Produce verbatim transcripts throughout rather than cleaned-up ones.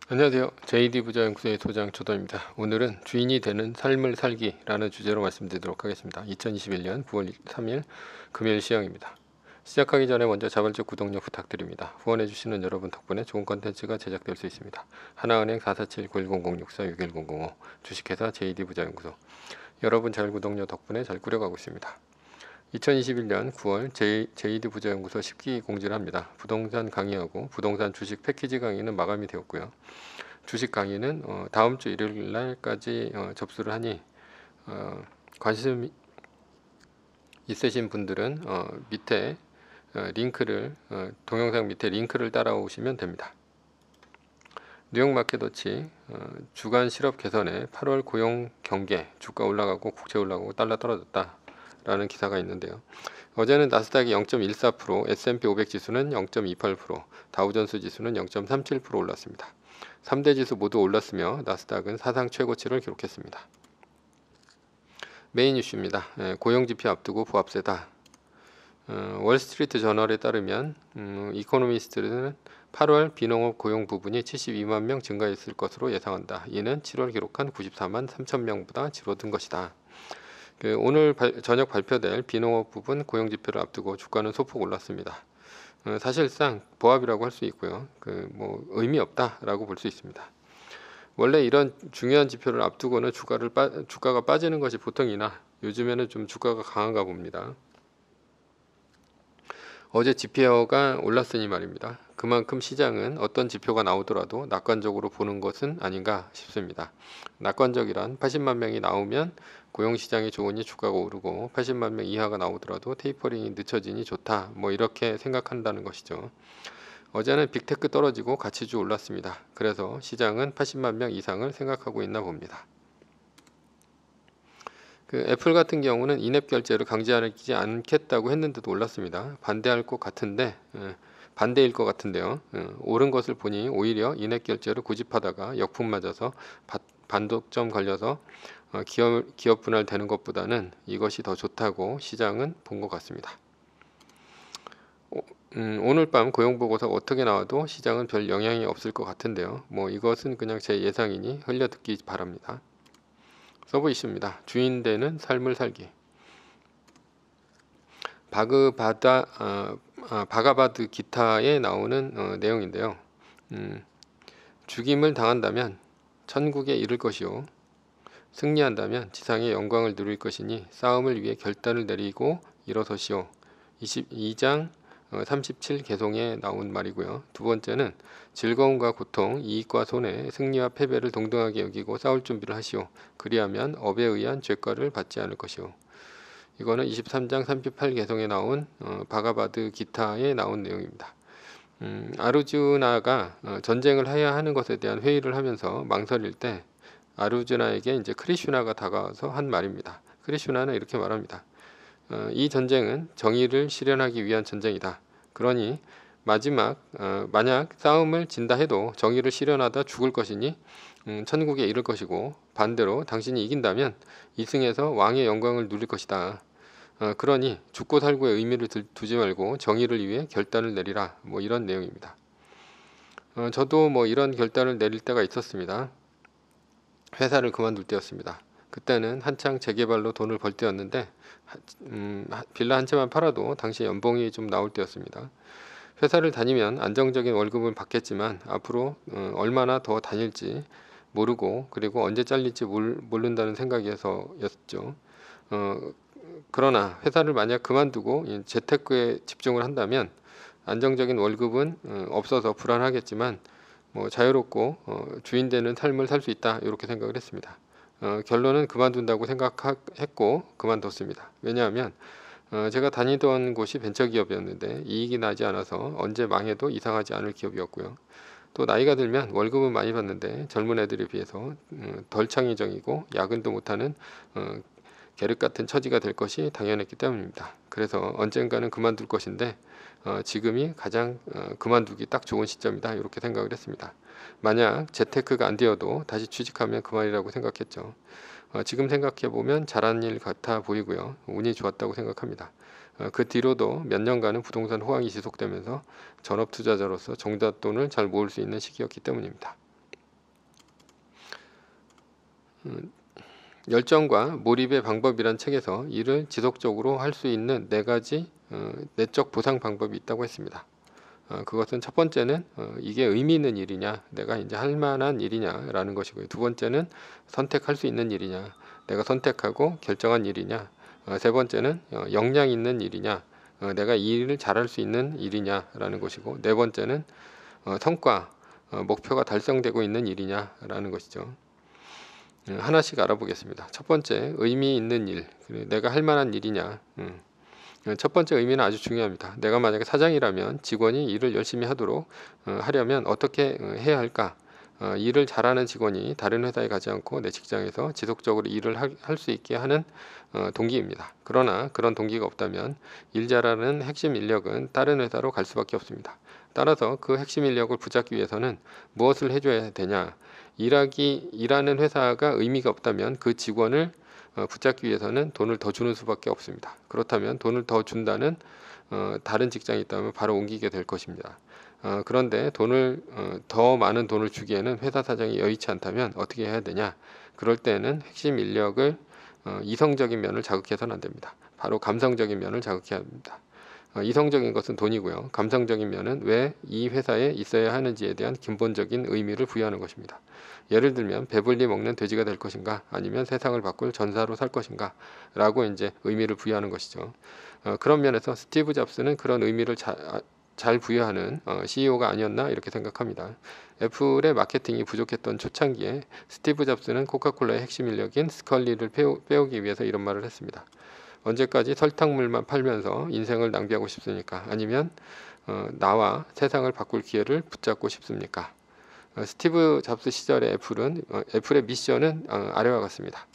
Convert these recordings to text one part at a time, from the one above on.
안녕하세요. 제이디 부자연구소의 소장 조던입니다. 오늘은 주인이 되는 삶을 살기라는 주제로 말씀드리도록 하겠습니다. 이천이십일 년 구월 삼일 금요일 시황입니다. 시작하기 전에 먼저 자발적 구독력 부탁드립니다. 후원해주시는 여러분 덕분에 좋은 컨텐츠가 제작될 수 있습니다. 하나은행 사사칠 구일공공육사 육일공공오 주식회사 제이디 부자연구소 여러분 잘 구독력 덕분에 잘 꾸려가고 있습니다. 이천이십일 년 구월 제이디 부자연구소 십 기 공지를 합니다. 부동산 강의하고 부동산 주식 패키지 강의는 마감이 되었고요. 주식 강의는 어, 다음 주 일요일 날까지 어, 접수를 하니 어, 관심 있으신 분들은 어, 밑에 어, 링크를 어, 동영상 밑에 링크를 따라오시면 됩니다. 뉴욕 마켓워치 어, 주간 실업 개선에 팔월 고용 경계 주가 올라가고 국채 올라가고 달러 떨어졌다 라는 기사가 있는데요. 어제는 나스닥이 영 점 일사 퍼센트, 에스 앤 피 오백 지수는 영 점 이팔 퍼센트, 다우존스 지수는 영 점 삼칠 퍼센트 올랐습니다. 삼 대 지수 모두 올랐으며 나스닥은 사상 최고치를 기록했습니다. 메인 이슈입니다. 예, 고용지표 앞두고 부합세다. 어, 월스트리트 저널에 따르면 음, 이코노미스트는 팔월 비농업 고용 부분이 칠십이만 명 증가했을 것으로 예상한다. 이는 칠월 기록한 구십사만 삼천 명보다 줄어든 것이다. 그 오늘 발, 저녁 발표될 비농업 부분 고용지표를 앞두고 주가는 소폭 올랐습니다. 어, 사실상 보합이라고 할 수 있고요. 그 뭐 의미 없다라고 볼 수 있습니다. 원래 이런 중요한 지표를 앞두고는 주가를 빠, 주가가 빠지는 것이 보통이나 요즘에는 좀 주가가 강한가 봅니다. 어제 지표가 올랐으니 말입니다. 그만큼 시장은 어떤 지표가 나오더라도 낙관적으로 보는 것은 아닌가 싶습니다. 낙관적이란 팔십만 명이 나오면 고용시장이 좋으니 주가가 오르고 팔십만 명 이하가 나오더라도 테이퍼링이 늦춰지니 좋다, 뭐 이렇게 생각한다는 것이죠. 어제는 빅테크 떨어지고 가치주 올랐습니다. 그래서 시장은 팔십만 명 이상을 생각하고 있나 봅니다. 그 애플 같은 경우는 인앱 결제를 강제하지 않겠다고 했는데도 올랐습니다. 반대할 것 같은데 예, 반대일 것 같은데요. 예, 옳은 것을 보니 오히려 인앱 결제를 고집하다가 역풍 맞아서 바, 반독점 걸려서 어, 기업, 기업 분할 되는 것보다는 이것이 더 좋다고 시장은 본 것 같습니다. 오, 음, 오늘 밤 고용보고서가 어떻게 나와도 시장은 별 영향이 없을 것 같은데요. 뭐 이것은 그냥 제 예상이니 흘려듣기 바랍니다. 서브 이슈입니다. 주인 되는 삶을 살기. 바그바다 어, 아, 바가바드 기타에 나오는 어, 내용인데요. 음, 죽임을 당한다면 천국에 이를 것이요, 승리한다면 지상의 영광을 누릴 것이니 싸움을 위해 결단을 내리고 일어서시오. 이십이 장 어, 삼십칠 개송에 나온 말이고요. 두 번째는 즐거움과 고통, 이익과 손해, 승리와 패배를 동등하게 여기고 싸울 준비를 하시오. 그리하면 업에 의한 죄과를 받지 않을 것이오. 이거는 이십삼 장 삼십팔 개송에 나온 어, 바가바드 기타에 나온 내용입니다. 음, 아르주나가 어, 전쟁을 해야 하는 것에 대한 회의를 하면서 망설일 때 아르주나에게 이제 크리슈나가 다가와서 한 말입니다. 크리슈나는 이렇게 말합니다. 어, 이 전쟁은 정의를 실현하기 위한 전쟁이다. 그러니 마지막 어, 만약 싸움을 진다 해도 정의를 실현하다 죽을 것이니 음, 천국에 이를 것이고, 반대로 당신이 이긴다면 이승에서 왕의 영광을 누릴 것이다. 어, 그러니 죽고 살고의 의미를 들, 두지 말고 정의를 위해 결단을 내리라. 뭐 이런 내용입니다. 어, 저도 뭐 이런 결단을 내릴 때가 있었습니다. 회사를 그만둘 때였습니다. 그때는 한창 재개발로 돈을 벌 때였는데 음, 빌라 한 채만 팔아도 당시 연봉이 좀 나올 때였습니다. 회사를 다니면 안정적인 월급을 받겠지만 앞으로 어, 얼마나 더 다닐지 모르고, 그리고 언제 잘릴지 몰, 모른다는 생각에서였죠. 어, 그러나 회사를 만약 그만두고 재테크에 집중을 한다면 안정적인 월급은 어, 없어서 불안하겠지만 뭐 자유롭고 어, 주인 되는 삶을 살 수 있다, 이렇게 생각을 했습니다. 어, 결론은 그만둔다고 생각했고 그만뒀습니다. 왜냐하면 어, 제가 다니던 곳이 벤처기업이었는데 이익이 나지 않아서 언제 망해도 이상하지 않을 기업이었고요. 또 나이가 들면 월급은 많이 받는데 젊은 애들에 비해서 어, 덜 창의적이고 야근도 못하는 어, 계륵 같은 처지가 될 것이 당연했기 때문입니다. 그래서 언젠가는 그만둘 것인데 어, 지금이 가장 어, 그만두기 딱 좋은 시점이다, 이렇게 생각을 했습니다. 만약 재테크가 안 되어도 다시 취직하면 그만이라고 생각했죠. 어, 지금 생각해보면 잘한 일 같아 보이고요. 운이 좋았다고 생각합니다. 어, 그 뒤로도 몇 년간은 부동산 호황이 지속되면서 전업 투자자로서 종잣돈을 잘 모을 수 있는 시기였기 때문입니다. 음, 열정과 몰입의 방법이란 책에서 이를 지속적으로 할 수 있는 네 가지 어, 내적 보상 방법이 있다고 했습니다. 어, 그것은 첫 번째는 어, 이게 의미 있는 일이냐, 내가 이제 할 만한 일이냐라는 것이고요. 두 번째는 선택할 수 있는 일이냐, 내가 선택하고 결정한 일이냐. 어, 세 번째는 어, 역량 있는 일이냐, 어, 내가 이 일을 잘할 수 있는 일이냐라는 것이고, 네 번째는 어, 성과, 어, 목표가 달성되고 있는 일이냐라는 것이죠. 음, 하나씩 알아보겠습니다. 첫 번째, 의미 있는 일, 내가 할 만한 일이냐. 음. 첫 번째 의미는 아주 중요합니다. 내가 만약에 사장이라면 직원이 일을 열심히 하도록 어, 하려면 어떻게 어, 해야 할까? 어, 일을 잘하는 직원이 다른 회사에 가지 않고 내 직장에서 지속적으로 일을 할 수 있게 하는 어, 동기입니다. 그러나 그런 동기가 없다면 일 잘하는 핵심 인력은 다른 회사로 갈 수밖에 없습니다. 따라서 그 핵심 인력을 붙잡기 위해서는 무엇을 해줘야 되냐? 일하기 일하는 회사가 의미가 없다면 그 직원을 어, 붙잡기 위해서는 돈을 더 주는 수밖에 없습니다. 그렇다면 돈을 더 준다는 어, 다른 직장이 있다면 바로 옮기게 될 것입니다. 어, 그런데 돈을 어, 더 많은 돈을 주기에는 회사 사정이 여의치 않다면 어떻게 해야 되냐? 그럴 때는 핵심 인력을 어, 이성적인 면을 자극해서는 안 됩니다. 바로 감성적인 면을 자극해야 합니다. 어, 이성적인 것은 돈이고요. 감성적인 면은 왜 이 회사에 있어야 하는지에 대한 근본적인 의미를 부여하는 것입니다. 예를 들면 배불리 먹는 돼지가 될 것인가, 아니면 세상을 바꿀 전사로 살 것인가 라고 이제 의미를 부여하는 것이죠. 어, 그런 면에서 스티브 잡스는 그런 의미를 자, 잘 부여하는 어, 씨이오가 아니었나 이렇게 생각합니다. 애플의 마케팅이 부족했던 초창기에 스티브 잡스는 코카콜라의 핵심 인력인 스컬리를 빼오, 빼오기 위해서 이런 말을 했습니다. 언제까지 설탕물만 팔면서 인생을 낭비하고 싶습니까? 아니면 어, 나와 세상을 바꿀 기회를 붙잡고 싶습니까? 어, 스티브 잡스 시절의 애플은 어, 애플의 미션은 어, 아래와 같습니다.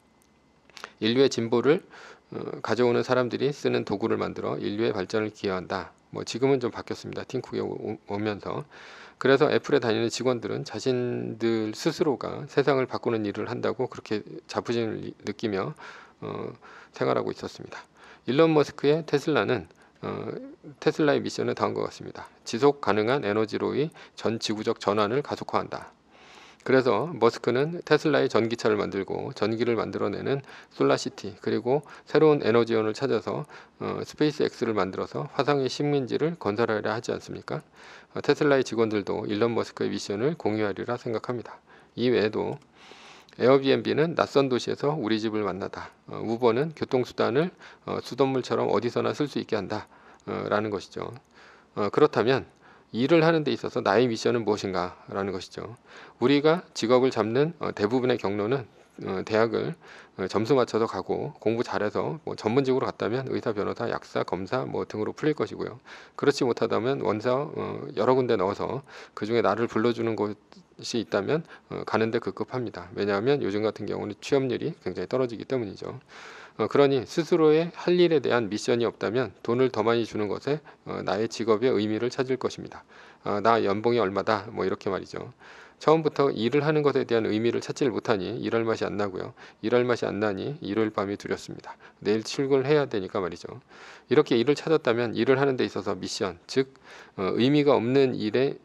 인류의 진보를 어, 가져오는 사람들이 쓰는 도구를 만들어 인류의 발전을 기여한다. 뭐 지금은 좀 바뀌었습니다. 팀쿡에 오, 오면서. 그래서 애플에 다니는 직원들은 자신들 스스로가 세상을 바꾸는 일을 한다고 그렇게 자부심을 느끼며 어, 생활하고 있었습니다. 일론 머스크의 테슬라는 어, 테슬라의 미션은 다음과 같습니다. 지속 가능한 에너지로의 전 지구적 전환을 가속화한다. 그래서 머스크는 테슬라의 전기차를 만들고 전기를 만들어내는 솔라시티, 그리고 새로운 에너지원을 찾아서 어, 스페이스X를 만들어서 화성의 식민지를 건설하려 하지 않습니까? 어, 테슬라의 직원들도 일론 머스크의 미션을 공유하리라 생각합니다. 이 외에도 에어비앤비는 낯선 도시에서 우리 집을 만나다. 어, 우버는 교통수단을 어, 수돗물처럼 어디서나 쓸 수 있게 한다. 어, 라는 것이죠. 어, 그렇다면 일을 하는 데 있어서 나의 미션은 무엇인가? 라는 것이죠. 우리가 직업을 잡는 어, 대부분의 경로는 어, 대학을 어, 점수 맞춰서 가고 공부 잘해서 뭐 전문직으로 갔다면 의사, 변호사, 약사, 검사 뭐 등으로 풀릴 것이고요. 그렇지 못하다면 원사 어, 여러 군데 넣어서 그 중에 나를 불러주는 곳이 있다면 어, 가는데 급급합니다. 왜냐하면 요즘 같은 경우는 취업률이 굉장히 떨어지기 때문이죠. 어, 그러니 스스로의 할 일에 대한 미션이 없다면 돈을 더 많이 주는 것에 어, 나의 직업의 의미를 찾을 것입니다. 어, 나 연봉이 얼마다 뭐 이렇게 말이죠. 처음부터 일을 하는 것에 대한 의미를 찾지를 못하니 일할 맛이 안 나고요. 일할 맛이 안 나니 일요일 밤이 두렵습니다. 내일 출근을 해야 되니까 말이죠. 이렇게 일을 찾았다면 일을 하는 데 있어서 미션, 즉 어, 의미가 없는 일에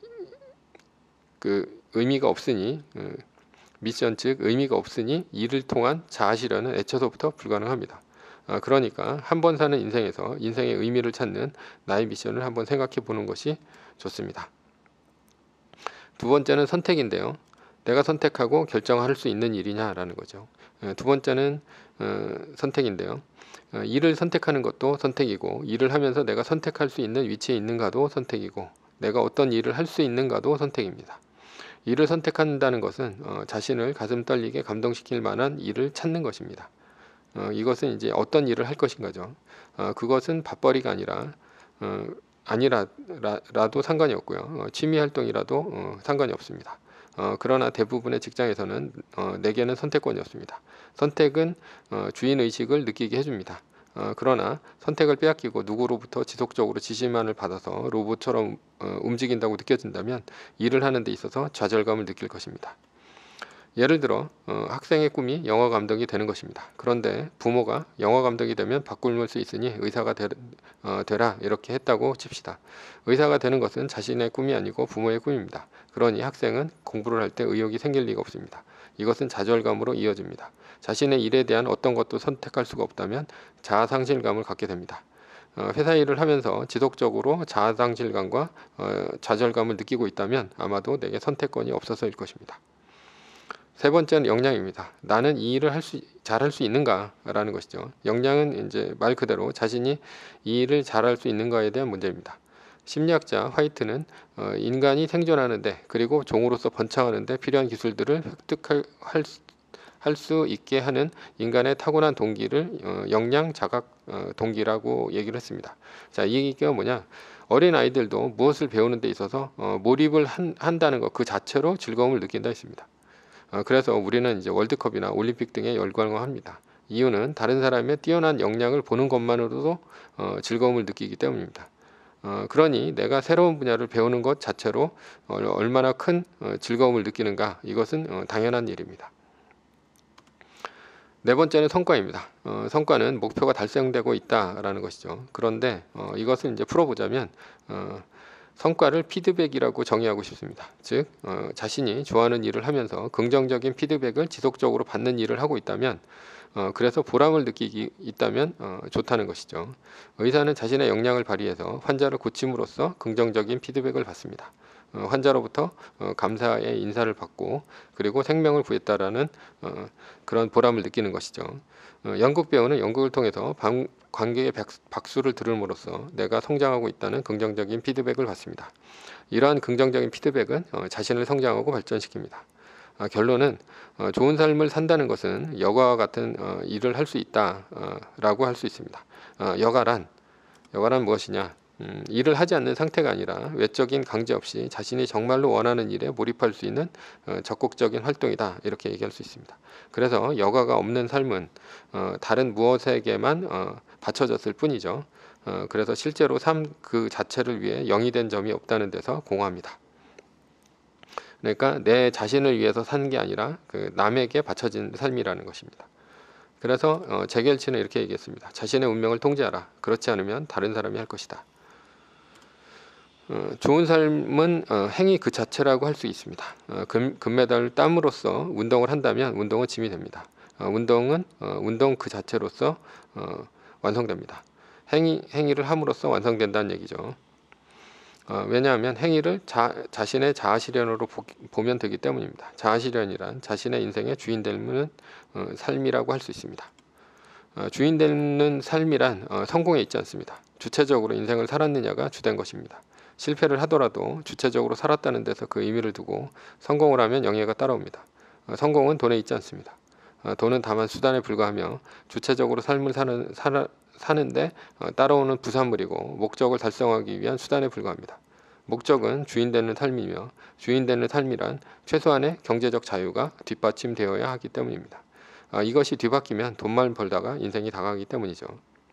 그 의미가 없으니 어, 미션, 즉 의미가 없으니 일을 통한 자아 실현은 애초부터 불가능합니다. 아, 그러니까 한 번 사는 인생에서 인생의 의미를 찾는 나의 미션을 한번 생각해 보는 것이 좋습니다. 두 번째는 선택인데요. 내가 선택하고 결정할 수 있는 일이냐라는 거죠. 두 번째는 어, 선택인데요. 어, 일을 선택하는 것도 선택이고, 일을 하면서 내가 선택할 수 있는 위치에 있는가도 선택이고, 내가 어떤 일을 할 수 있는가도 선택입니다. 일을 선택한다는 것은 어, 자신을 가슴 떨리게 감동시킬 만한 일을 찾는 것입니다. 어, 이것은 이제 어떤 일을 할 것인가죠. 어, 그것은 밥벌이가 아니라 어, 아니라도 상관이 없고요. 어, 취미 활동이라도 어, 상관이 없습니다. 어, 그러나 대부분의 직장에서는 어, 내게는 선택권이 없습니다. 선택은 어, 주인 의식을 느끼게 해줍니다. 어, 그러나 선택을 빼앗기고 누구로부터 지속적으로 지시만을 받아서 로봇처럼 어, 움직인다고 느껴진다면 일을 하는 데 있어서 좌절감을 느낄 것입니다. 예를 들어 어, 학생의 꿈이 영화 감독이 되는 것입니다. 그런데 부모가 영화 감독이 되면 바꿀 수 있으니 의사가 되, 어, 되라 이렇게 했다고 칩시다. 의사가 되는 것은 자신의 꿈이 아니고 부모의 꿈입니다. 그러니 학생은 공부를 할 때 의욕이 생길 리가 없습니다. 이것은 좌절감으로 이어집니다. 자신의 일에 대한 어떤 것도 선택할 수가 없다면 자아상실감을 갖게 됩니다. 어, 회사 일을 하면서 지속적으로 자아상실감과 어, 좌절감을 느끼고 있다면 아마도 내게 선택권이 없어서일 것입니다. 세 번째는 역량입니다. 나는 이 일을 할 수, 잘할 수 있는가? 라는 것이죠. 역량은 이제 말 그대로 자신이 이 일을 잘할 수 있는가에 대한 문제입니다. 심리학자 화이트는 어, 인간이 생존하는데 그리고 종으로서 번창하는데 필요한 기술들을 획득할 할, 할 수 있게 하는 인간의 타고난 동기를 어, 역량 자각 어, 동기라고 얘기를 했습니다. 자, 이 얘기가 뭐냐? 어린 아이들도 무엇을 배우는 데 있어서 어, 몰입을 한, 한다는 것 그 자체로 즐거움을 느낀다 했습니다. 어, 그래서 우리는 이제 월드컵이나 올림픽 등에 열광합니다. 이유는 다른 사람의 뛰어난 역량을 보는 것만으로도 어, 즐거움을 느끼기 때문입니다. 어, 그러니 내가 새로운 분야를 배우는 것 자체로 어, 얼마나 큰 어, 즐거움을 느끼는가, 이것은 어, 당연한 일입니다. 네 번째는 성과입니다. 어, 성과는 목표가 달성되고 있다라는 것이죠. 그런데 어, 이것을 이제 풀어보자면 어, 성과를 피드백이라고 정의하고 싶습니다. 즉 어, 자신이 좋아하는 일을 하면서 긍정적인 피드백을 지속적으로 받는 일을 하고 있다면 어, 그래서 보람을 느끼기 있다면 어, 좋다는 것이죠. 의사는 자신의 역량을 발휘해서 환자를 고침으로써 긍정적인 피드백을 받습니다. 어, 환자로부터 어, 감사의 인사를 받고 그리고 생명을 구했다라는 어, 그런 보람을 느끼는 것이죠. 어, 연극 배우는 연극을 통해서 방, 관객의 박수를 들음으로써 내가 성장하고 있다는 긍정적인 피드백을 받습니다. 이러한 긍정적인 피드백은 어, 자신을 성장하고 발전시킵니다. 아, 결론은 어, 좋은 삶을 산다는 것은 여가와 같은 어, 일을 할 수 있다라고 할 수 있습니다. 어, 여가란 여가란 무엇이냐? 음, 일을 하지 않는 상태가 아니라 외적인 강제 없이 자신이 정말로 원하는 일에 몰입할 수 있는 어, 적극적인 활동이다, 이렇게 얘기할 수 있습니다. 그래서 여가가 없는 삶은 어, 다른 무엇에게만 어, 바쳐졌을 뿐이죠. 어, 그래서 실제로 삶 그 자체를 위해 영이 된 점이 없다는 데서 공허합니다. 그러니까 내 자신을 위해서 사는 게 아니라 그 남에게 바쳐진 삶이라는 것입니다. 그래서 어, 제겔치는 이렇게 얘기했습니다. 자신의 운명을 통제하라. 그렇지 않으면 다른 사람이 할 것이다. 어, 좋은 삶은 어, 행위 그 자체라고 할 수 있습니다. 어, 금, 금메달을 땀으로써 운동을 한다면 운동은 짐이 됩니다. 어, 운동은 어, 운동 그 자체로서 어, 완성됩니다. 행위, 행위를 함으로써 완성된다는 얘기죠. 어, 왜냐하면 행위를 자, 자신의 자아실현으로 보, 보면 되기 때문입니다. 자아실현이란 자신의 인생의 주인 되는 어, 삶이라고 할 수 있습니다. 어, 주인 되는 삶이란 어, 성공에 있지 않습니다. 주체적으로 인생을 살았느냐가 주된 것입니다. 실패를 하더라도 주체적으로 살았다는 데서 그 의미를 두고 성공을 하면 영예가 따라옵니다. 어, 성공은 돈에 있지 않습니다. 어, 돈은 다만 수단에 불과하며 주체적으로 삶을 사는, 살아, 사는데 어, 따라오는 부산물이고 목적을 달성하기 위한 수단에 불과합니다. 목적은 주인 되는 삶이며 주인 되는 삶이란 최소한의 경제적 자유가 뒷받침되어야 하기 때문입니다. 어, 이것이 뒤바뀌면 돈만 벌다가 인생이 다가가기 때문이죠.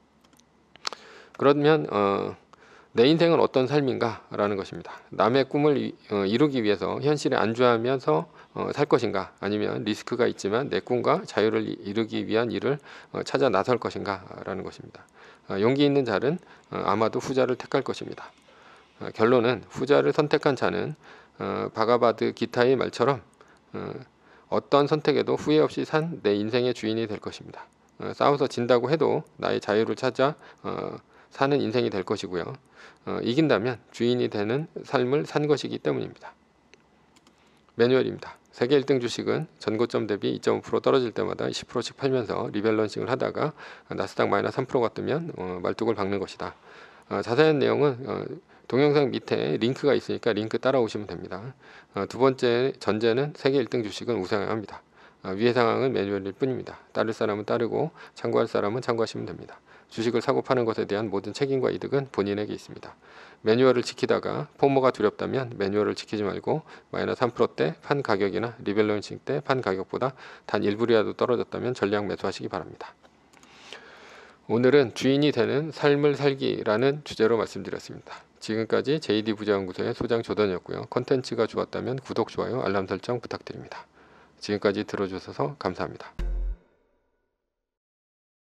그러면 어, 내 인생은 어떤 삶인가? 라는 것입니다. 남의 꿈을 이루기 위해서 현실에 안주하면서 살 것인가? 아니면 리스크가 있지만 내 꿈과 자유를 이루기 위한 일을 찾아 나설 것인가? 라는 것입니다. 용기 있는 자는 아마도 후자를 택할 것입니다. 결론은 후자를 선택한 자는 바가바드 기타의 말처럼 어떤 선택에도 후회 없이 산 내 인생의 주인이 될 것입니다. 싸워서 진다고 해도 나의 자유를 찾아 사는 인생이 될 것이고요. 어, 이긴다면 주인이 되는 삶을 산 것이기 때문입니다. 매뉴얼입니다. 세계 일 등 주식은 전고점 대비 이 점 오 퍼센트 떨어질 때마다 십 퍼센트씩 팔면서 리밸런싱을 하다가 나스닥 마이너스 삼 퍼센트 갔으면 어, 말뚝을 박는 것이다. 어, 자세한 내용은 어, 동영상 밑에 링크가 있으니까 링크 따라오시면 됩니다. 어, 두 번째 전제는 세계 일 등 주식은 우상향 합니다. 어, 위의 상황은 매뉴얼일 뿐입니다. 따를 사람은 따르고 참고할 사람은 참고하시면 됩니다. 주식을 사고 파는 것에 대한 모든 책임과 이득은 본인에게 있습니다. 매뉴얼을 지키다가 포모가 두렵다면 매뉴얼을 지키지 말고 마이너스 삼 퍼센트대 판 가격이나 리밸런싱 때 판 가격보다 단 일 불이라도 떨어졌다면 전량 매수하시기 바랍니다. 오늘은 주인이 되는 삶을 살기라는 주제로 말씀드렸습니다. 지금까지 제이디 부자연구소의 소장 조던이었고요. 콘텐츠가 좋았다면 구독, 좋아요, 알람 설정 부탁드립니다. 지금까지 들어주셔서 감사합니다.